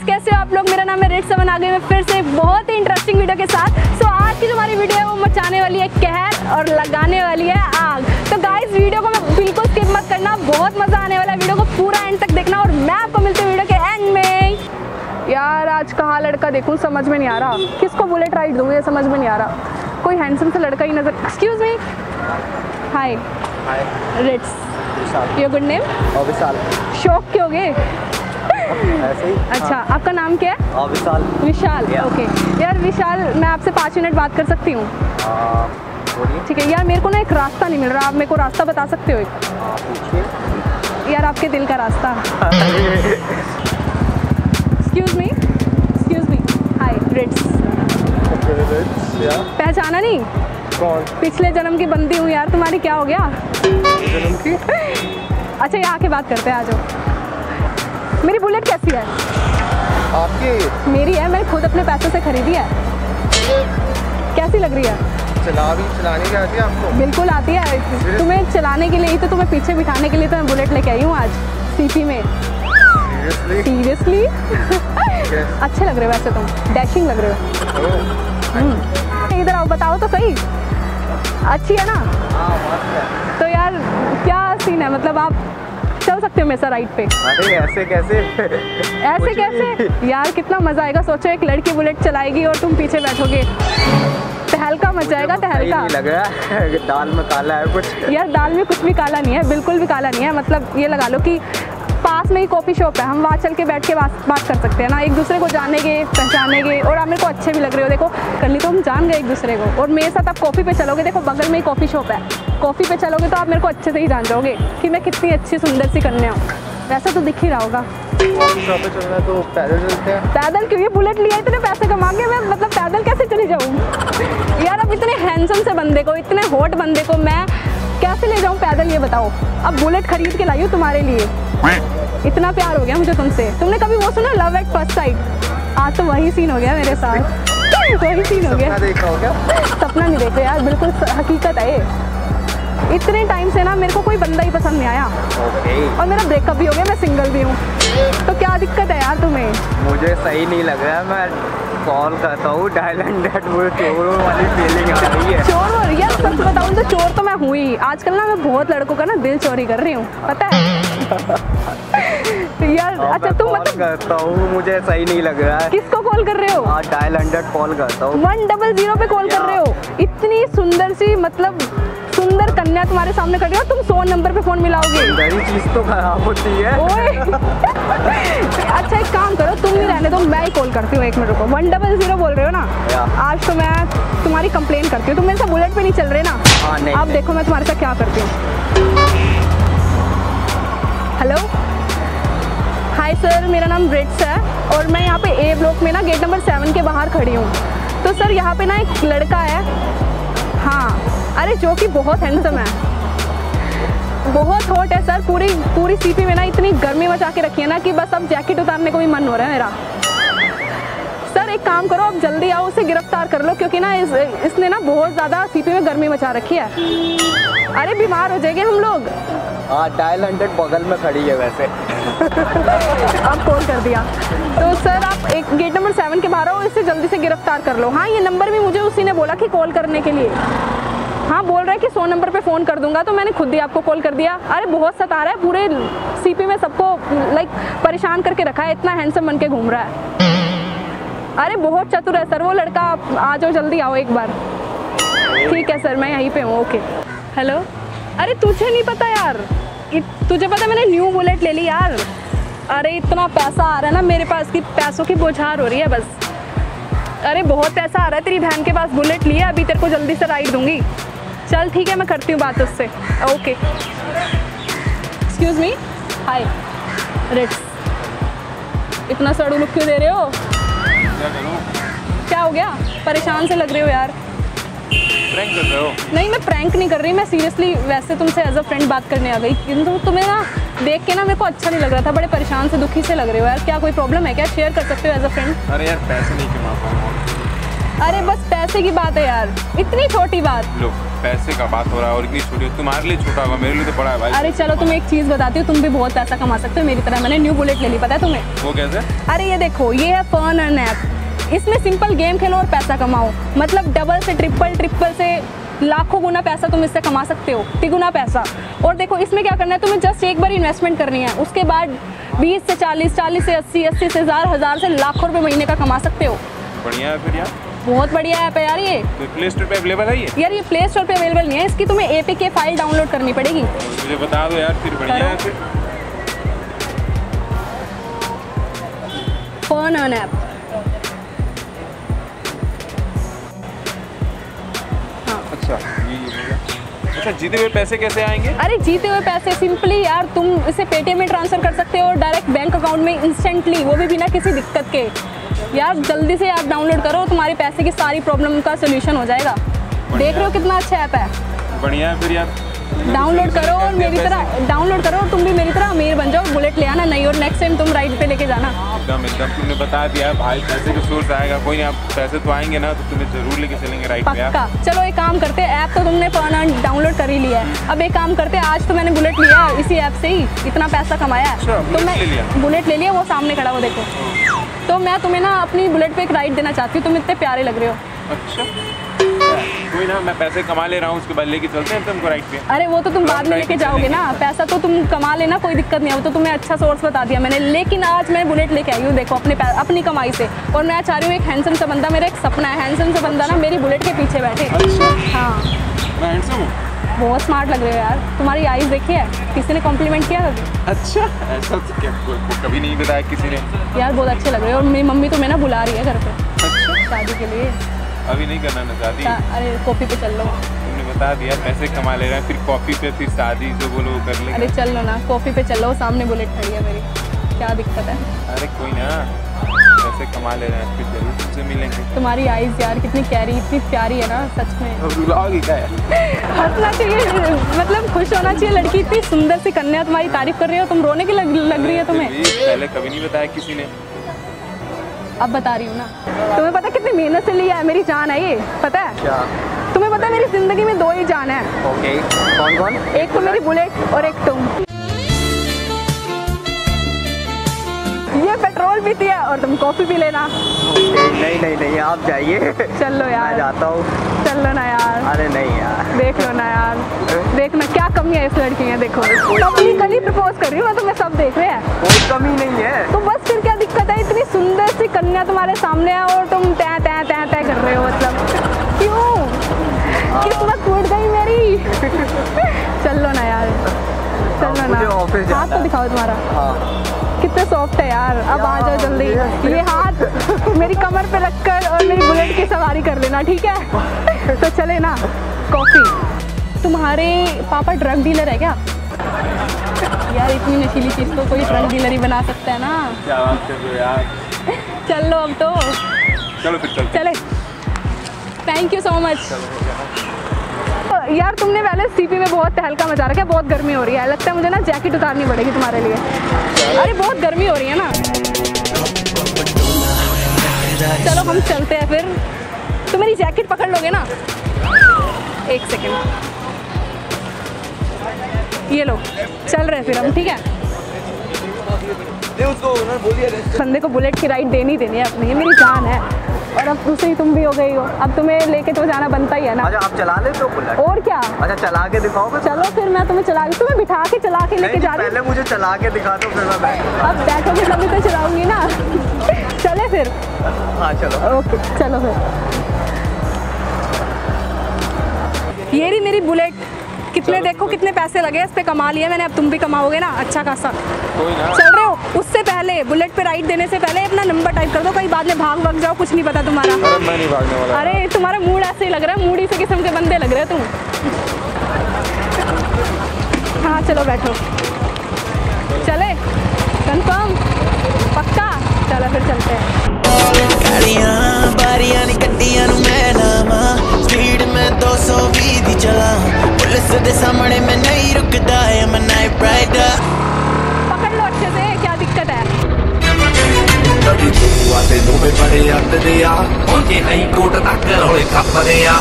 कैसे हो आप लोग? मेरा नाम है रिट्स धवन। आ गई मैं फिर से बहुत ही इंटरेस्टिंग वीडियो के साथ। सो आज की जो हमारी वीडियो है वो मचाने वाली है कहर और लगाने वाली है आग। तो गाइस वीडियो को मैं बिल्कुल स्किप मत करना, बहुत मजा आने वाला है। वीडियो को पूरा एंड तक देखना और मैं आपको मिलती हूँ वीडियो के एंड में। यार आज कहाँ लड़का देखूँ समझ में नहीं आ रहा, किसको बुलेट राइड दूँ ये समझ में नहीं आ रहा। कोई हैंडसम सा लड़का ही नजर। Excuse me, hi Rits, your good name? Vishal. शौक क्यों गए? ऐसे ही। अच्छा हाँ। आपका नाम क्या है? विशाल। विशाल, ओके। यार विशाल, मैं आपसे 5 मिनट बात कर सकती हूँ? ठीक है। यार मेरे को ना एक रास्ता नहीं मिल रहा, आप मेरे को रास्ता बता सकते हो? पूछिए। यार आपके दिल का रास्ता। Excuse me, hi Rits. पहचाना नहीं? कौन? पिछले जन्म की बंदी हूँ यार, तुम्हारी क्या हो गया? जन्म की? अच्छा यहाँ आके बात करते हैं, आ जाओ। मेरी बुलेट कैसी है? आपकी? मेरी है, मैंने खुद अपने पैसों से खरीदी है। कैसी लग रही है? चलाने की आती है आपको? बिल्कुल आती है। तुम्हें चलाने के लिए ही तो, तुम्हें पीछे बिठाने के लिए तो मैं बुलेट लेके आई हूँ आज सीपी में। सीरियसली? अच्छे लग रहे हो वैसे तुम, डैशिंग लग रहे हो। इधर आओ, बताओ तो सही, अच्छी है ना? तो यार क्या सीन है, मतलब आप चल सकते हो मेरे साथ राइड पे? अरे ऐसे कैसे? ऐसे कैसे यार, कितना मजा आएगा। सोचो एक लड़की बुलेट चलाएगी और तुम पीछे बैठोगे, तहलका मच जाएगा। तहलका नहीं लग रहा है, दाल में काला है कुछ। यार दाल में कुछ भी काला नहीं है, बिल्कुल भी काला नहीं है। मतलब ये लगा लो कि पास में ही कॉफ़ी शॉप है, हम वहाँ चल के बैठ के बात कर सकते हैं ना, एक दूसरे को जानेंगे पहचानेंगे। और आप मेरे को अच्छे भी लग रहे हो, देखो कल तो हम जान गए एक दूसरे को। और मेरे साथ आप कॉफ़ी पे चलोगे, देखो बगल में ही कॉफ़ी शॉप है, कॉफ़ी पे चलोगे तो आप मेरे को अच्छे से ही जान जाओगे कि मैं कितनी अच्छी सुंदर सी कन्या हूँ। वैसे तो दिख ही रहा होगा। कॉफ़ी शॉप पे चलना तो पैदल चलते हैं। पैदल क्यों? ये बुलेट लिया, इतने पैसे कमा के मैं मतलब पैदल कैसे चली जाऊँ? यार अब इतने हैंडसम से बंदे को, इतने हॉट बंदे को मैं कैसे ले जाऊँ पैदल, ये बताओ। अब बुलेट खरीद के लाई हूँ तुम्हारे लिए, इतना प्यार हो गया मुझे तुमसे। तुमने कभी वो सुना लव एट फर्स्ट साइट? आज तो वही सीन हो गया मेरे साथ, वही सीन हो गया। देखा हो क्या? सपना नहीं देखो यार, बिल्कुल हकीकत है ये। इतने टाइम से ना मेरे को कोई बंदा ही पसंद नहीं आया। और मेरा ब्रेकअप भी हो गया, मैं सिंगल भी हूँ। तो क्या दिक्कत है यार तुम्हें? मुझे सही नहीं लग रहा है, मैं कॉल करता हूँ। डायल एंड वो चोरों वाली फीलिंग आ रही है। चोर? यार सच बताऊँ तो चोर तो मैं हुई। आजकल ना मैं बहुत लड़कों का ना दिल चोरी कर रही हूँ, पता है? यार अच्छा तुम मतलब करता हूँ, मुझे सही नहीं लग रहा है। किसको कॉल कर रहे हो? डायल 100 कॉल करता हूँ। 100 पे कॉल कर रहे हो? इतनी सुंदर सी, मतलब सुंदर कन्या तुम्हारे सामने खड़ी हो, तुम 100 नंबर पे फोन मिलाओगे? मेरी चीज तो खराब होती है। ओए अच्छा एक काम करो, तुम ही रहने दो, मैं ही कॉल करती हूँ। 1 मिनट रुको। 100 बोल रहे हो ना? आज तो मैं तुम्हारी कंप्लेन करती हूँ। तुम मेरे साथ बुलेट पे नहीं चल रहे ना? हाँ, नहीं, अब देखो मैं तुम्हारे साथ क्या करती हूँ। हेलो, हाय सर, मेरा नाम रिट्स है और मैं यहाँ पे ए ब्लॉक में ना गेट नंबर 7 के बाहर खड़ी हूँ। तो सर यहाँ पे ना एक लड़का है, हाँ, अरे जो कि बहुत हैंडसम है, बहुत हॉट है सर। पूरी सीपी में ना इतनी गर्मी मचा के रखी है ना कि बस अब जैकेट उतारने को भी मन हो रहा है मेरा। सर एक काम करो, अब जल्दी आओ, उसे गिरफ्तार कर लो, क्योंकि ना इसने ना बहुत ज़्यादा सीपी में गर्मी मचा रखी है। अरे बीमार हो जाएंगे हम लोग। हाँ, डायल 100 बगल में खड़ी है वैसे। अब कॉल कर दिया। तो सर आप एक गेट नंबर 7 के बाहर आओ, इसे जल्दी से गिरफ्तार कर लो। हाँ, ये नंबर भी मुझे उसी ने बोला कि कॉल करने के लिए। हाँ, बोल रहा है कि 100 नंबर पे फ़ोन कर दूंगा, तो मैंने खुद ही आपको कॉल कर दिया। अरे बहुत सता रहा है, पूरे सीपी में सबको लाइक परेशान करके रखा है, इतना हैंडसम बन के घूम रहा है। अरे बहुत चतुर है सर वो लड़का, आप आ जाओ, जल्दी आओ एक बार। ठीक है सर, मैं यहीं पे हूँ, ओके। हेलो, अरे तुझे नहीं पता यार, तुझे पता मैंने न्यू बुलेट ले ली यार। अरे इतना पैसा आ रहा है ना मेरे पास कि पैसों की बौछार हो रही है बस। अरे बहुत पैसा आ रहा है, तेरी बहन के पास बुलेट ली है, अभी तेरे को जल्दी से राइड दूंगी। चल ठीक है, मैं करती हूँ बात उससे, okay. Excuse me, hi Rits, इतना सड़ू लुक क्यों दे रहे हो? क्या हो गया? परेशान से लग रहे हो यार। प्रैंक कर रहे हो? नहीं, मैं प्रैंक नहीं कर रही, मैं सीरियसली वैसे तुमसे एज अ फ्रेंड बात करने आ गई। किंतु तुम्हें ना देख के ना मेरे को अच्छा नहीं लग रहा था, बड़े परेशान से दुखी से लग रहे हो यार। क्या कोई प्रॉब्लम है क्या? शेयर कर सकते हो एज अ फ्रेंड? अरे यार पैसे नहीं कमा पाऊंगा। अरे बस पैसे की बात है यार, इतनी छोटी बात। लो पैसे का बात हो रहा है और इतनी छोटी, तुम्हारे लिए छोटा होगा, मेरे लिए तो बड़ा है भाई। अरे चलो तुम एक चीज बताती हूँ, तुम भी बहुत पैसा कमा सकते हो मेरी तरह। मैंने न्यू बुलेट ले ली, पता है तुम्हें? वो कैसे? अरे ये देखो, ये है फन अर्न ऐप। इसमें सिंपल गेम खेलो और पैसा कमाओ, मतलब डबल से ट्रिपल से लाखों गुना पैसा तुम इससे कमा सकते हो, तिगुना पैसा। और देखो इसमें क्या करना है, तुम्हें जस्ट एक बार इन्वेस्टमेंट करनी है, उसके बाद 20 से 40, 40 से 80, 80 से 1000 से लाखों रुपए महीने का कमा सकते हो। बढ़िया है फिर यार, बहुत बढ़िया ऐप है यार ये। तो प्ले स्टोर पे अवेलेबल है ये? यार ये प्ले स्टोर पे अवेलेबल नहीं है, इसकी तुम्हें APK फाइल डाउनलोड करनी पड़ेगी। मुझे बता दो यार, फिर बढ़िया है फिर। Fun earn app. अच्छा अच्छा, जीते हुए पैसे कैसे आएंगे? अरे जीते हुए पैसे सिंपली यार तुम इसे पेटीएम में ट्रांसफर कर सकते हो, डायरेक्ट बैंक अकाउंट में इंस्टेंटली, वो भी बिना किसी दिक्कत के। यार जल्दी से ऐप डाउनलोड करो, तुम्हारे पैसे की सारी प्रॉब्लम का सोल्यूशन हो जाएगा। देख रहे हो कितना अच्छा ऐप है? बढ़िया है फिर यार, डाउनलोड करो और मेरी तरह डाउनलोड करो और तुम भी मेरी तरह अमीर बन जाओ, बुलेट ले आना नई, और नेक्स्ट टाइम तुम राइड पे लेके जाना। एकदम तुमने बता दिया भाई, पैसे का सोर्स आएगा, कोई नहीं, आप पैसे तो आएंगे ना, तो तुम्हें जरूर लेके चलेंगे राइड पे। पक्का। चलो एक काम करते हैं, ऐप तो तुमने फन डाउनलोड कर ही लिया है, अब एक काम करते हैं, आज तो मैंने बुलेट लिया इसी ऐप से ही, इतना पैसा कमाया है। तो मैं बुलेट ले लिया, वो सामने खड़ा हो देखो। तो मैं तुम्हें ना अपनी बुलेट पे एक राइड देना चाहती हूँ, तुम इतने प्यारे लग रहे हो। अच्छा कोई ना, मैं पैसे कमा ले रहा हूँ, उसके बाद लेके चलते हैं तुमको राइड पे। अरे वो तो तुम बाद में लेके जाओगे ना, पैसा तो तुम कमा लेना, कोई दिक्कत नहीं है, वो तो तुम्हें अच्छा सोर्स बता दिया मैंने। लेकिन आज मैं बुलेट लेके आई हूँ देखो अपनी कमाई से, और मैं चाह रही हूँ एक हैंडसम सा बंदा, मेरा एक सपना है हैंडसम सा बंदा ना मेरी बुलेट के पीछे बैठे। हाँ मैं हैंडसम हूँ? बहुत स्मार्ट लग रहे हो यार, तुम्हारी आईज देखी है, किसी ने कॉम्प्लीमेंट किया कभी? अच्छा ऐसा तो क्या, कभी नहीं बताया किसी ने यार, बहुत अच्छे लग रहे हो। और मेरी मम्मी तुम्हें ना बुला रही है घर पे शादी के लिए। अभी नहीं करना ना शादी? अरे कॉफी पे चल लो। तुमने बता दिया पैसे कमा ले रहे हैं, फिर कॉफी पे, फिर शादी, जो बोलो वो कर लेंगे। अरे चल लो ना, कॉफी पे चलो, सामने बुलेट खड़ी है मेरी, क्या दिक्कत है? अरे कोई ना, पैसे कमा ले रहे हैं, फिर जरूर तुमसे मिलेंगे। तुम्हारी आईज यार कितनी कैरी, इतनी प्यारी है ना, सच में। रुलाओगी क्या है? हंसना चाहिए, मतलब खुश होना चाहिए, लड़की इतनी सुंदर सी कन्या तुम्हारी तारीफ कर रही हो, तुम रोने की लग रही है तुम्हें। पहले कभी नहीं बताया किसी ने। अब बता रही हूँ ना, तुम्हें पता कितनी मेहनत से लिया है, मेरी जान है ये, पता है? क्या? तुम्हें पता है मेरी जिंदगी में 2 ही जान है। ओके, कौन कौन? एक तो मेरी बुलेट और एक तुम। ये पेट्रोल पीती है और तुम कॉफी पी लेना। नहीं आप जाइए। चल लो यार, मैं जाता हूँ। चल लो ना यार। अरे नहीं यार, देख लो ना यार, देखना क्या कमी है इस लड़की में, देखो अपनी कली प्रपोज कर रही हूँ, तुम्हें सब देख रहे हैं, कोई कमी नहीं है। तो बस फिर क्या दिक्कत है, इतनी सुंदर सी कन्या तुम्हारे सामने है और तुम तय तय तय तय कर रहे हो, मतलब क्यों? किस्मत टूट गई मेरी। चल लो ना यार, चल लो ना, हाथ तो दिखाओ तुम्हारा। हाँ कितने सॉफ्ट है यार, अब आ जाओ जल्दी, ये हाथ मेरी कमर पे रखकर और मेरी बुलेट की सवारी कर लेना, ठीक है? तो चले ना, कॉफी। तुम्हारे पापा ड्रग डीलर है क्या? यार इतनी नशीली चीज को कोई ड्रग डीलर ही बना सकता है ना। क्या बात कर रहे हो यार? चल लो अब तो, चलो फिर चले। Thank you so much. यार तुमने पहले सीपी में बहुत तहलका मचा रखा है, बहुत गर्मी हो रही है, लगता है मुझे ना जैकेट उतारनी पड़ेगी तुम्हारे लिए। अरे बहुत गर्मी हो रही है ना। चलो हम चलते हैं फिर, तो मेरी जैकेट पकड़ लोगे ना? एक सेकेंड, ये लो, चल रहे फिर हम, ठीक है? बंदे को बुलेट की राइड देनी है अपनी, ये मेरी जान है, और अब दूसरी तुम भी हो गई हो, अब तुम्हें लेके तो जाना बनता ही है ना। अच्छा आप चला लेते हो बुलेट? और क्या? अच्छा चला के दिखाओगे? चलो फिर मैं तुम्हें तुम्हें बिठा के चला के लेके जा रही हूँ। पहले मुझे चला के दिखा दो, फिर मैं बैठूंगा। अब बैठोगे तभी तो चलाऊंगी ना। चले फिर? हाँ चलो। ओके चलो फिर। ये रही मेरी बुलेट, कितने देखो कितने पैसे लगे इस पे, कमा लिया मैंने, अब तुम भी कमाओगे ना अच्छा खासा। चल रहे हो? उससे पहले बुलेट पे राइड देने से पहले अपना नंबर टाइप कर दो, कहीं बाद में भाग जाओ, कुछ नहीं पता तुम्हारा। अरे मैं नहीं भागने वाला। अरे तुम्हारा मूड ऐसे ही लग रहा है, मूडी से किस्म के बंदे लग रहे हो तुम। हाँ चलो बैठो, चले कंफर्म पक्का? चलो फिर चलते हैं। स्पीड में 220 दी चला, पुलिस दे सामने मैं नहीं रुकदा, मैं नाइट राइडर। पकड़ लो अच्छे से, क्या दिक्कत है? वे बड़े अत दे आ पहुंचे हाई कोर्ट तक रोले खपदे आ।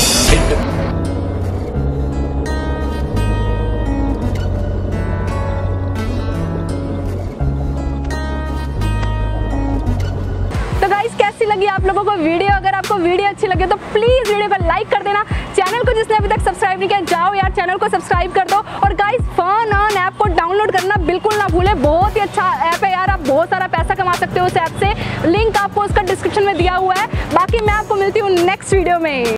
तो गाइस कैसी लगी आप लोगों को वीडियो? अगर आपको वीडियो अच्छी लगे तो प्लीज वीडियो को लाइक कर देना। चैनल को जिसने अभी तक सब्सक्राइब नहीं किया, जाओ यार चैनल को सब्सक्राइब कर दो। और गाइस फन अर्न ऐप को डाउनलोड करना बिल्कुल ना भूले, बहुत ही अच्छा ऐप है यार, आप बहुत सारा पैसा कमा सकते हो उस ऐप से। लिंक आपको उसका डिस्क्रिप्शन में दिया हुआ है। बाकी मैं आपको मिलती हूँ नेक्स्ट वीडियो में।